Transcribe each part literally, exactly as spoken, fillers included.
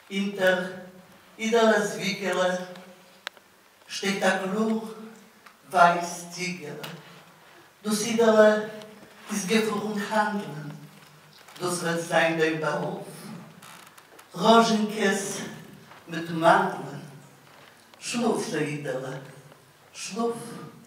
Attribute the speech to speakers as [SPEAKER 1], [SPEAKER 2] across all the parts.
[SPEAKER 1] Inter idoles Wigele steht der Gluch weiß Ziegele. Dus Idole ist gefuhren handeln, dus wird sein dein Beruf. Roženkes mit Mandeln, Schluf der Idole, Schluf.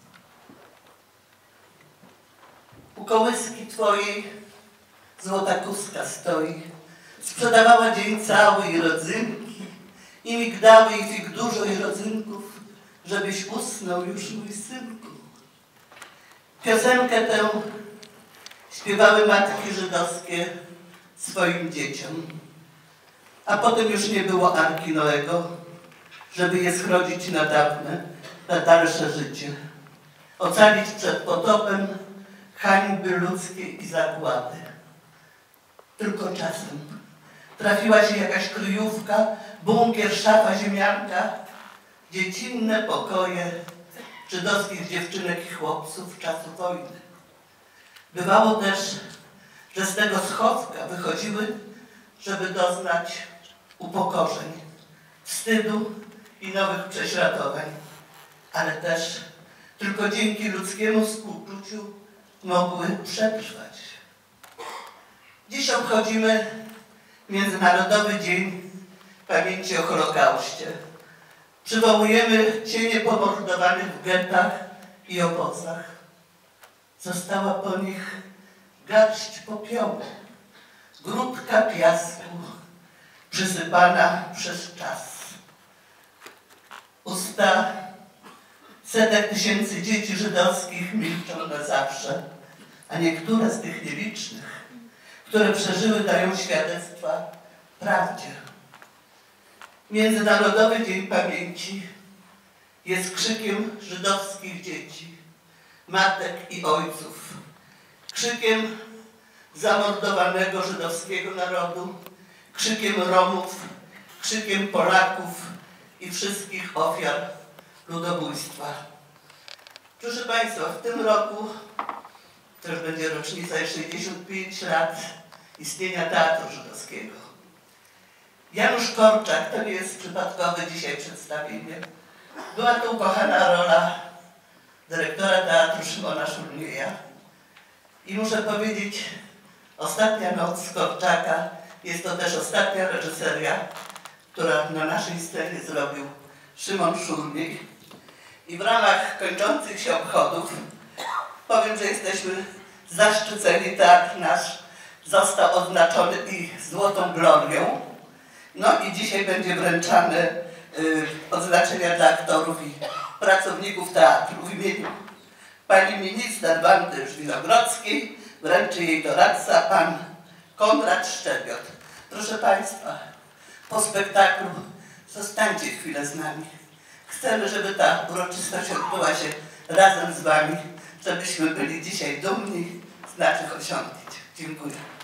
[SPEAKER 1] U kołyski twojej złota kuska stoi, sprzedawała dzień cały i rodzynki, i migdały i fig dużo i rodzynków, żebyś usnął już, mój synku. Piosenkę tę śpiewały matki żydowskie swoim dzieciom, a potem już nie było Arki Noego, żeby je schrodzić na dawne, na dalsze życie, ocalić przed potopem hańby ludzkiej i zagłady. Tylko czasem trafiła się jakaś kryjówka, bunkier, szafa, ziemianka, dziecinne pokoje żydowskich dziewczynek i chłopców czasu wojny. Bywało też, że z tego schowka wychodziły, żeby doznać upokorzeń, wstydu i nowych prześladowań, ale też tylko dzięki ludzkiemu współczuciu mogły przetrwać. Dziś obchodzimy Międzynarodowy Dzień Pamięci o Holokauście. Przywołujemy cienie pomordowanych w gettach i obozach. Została po nich garść popiołu, grudka piasku przysypana przez czas. Usta setek tysięcy dzieci żydowskich milczą na zawsze, a niektóre z tych nielicznych, które przeżyły, dają świadectwa prawdzie. Międzynarodowy Dzień Pamięci jest krzykiem żydowskich dzieci, matek i ojców, krzykiem zamordowanego żydowskiego narodu, krzykiem Romów, krzykiem Polaków i wszystkich ofiar ludobójstwa. Proszę Państwa, w tym roku też będzie rocznica sześćdziesiąt pięć lat istnienia Teatru Żydowskiego. Janusz Korczak, to nie jest przypadkowe dzisiaj przedstawienie, była to ukochana rola dyrektora Teatru Szymona Szurnieja. I muszę powiedzieć, Ostatnia noc Korczaka jest to też ostatnia reżyseria, która na naszej scenie zrobił Szymon Szurniej. I w ramach kończących się obchodów powiem, że jesteśmy zaszczyceni. Teatr nasz został odznaczony i złotą glorią. No i dzisiaj będzie wręczane y, odznaczenia dla aktorów i pracowników teatru. W imieniu pani minister Wandy Żwinogrodzkiej wręczy jej doradca pan Konrad Szczebiot. Proszę Państwa, po spektaklu zostańcie chwilę z nami. Chcemy, żeby ta uroczystość odbyła się razem z Wami, żebyśmy byli dzisiaj dumni z naszych osiągnięć. Dziękuję.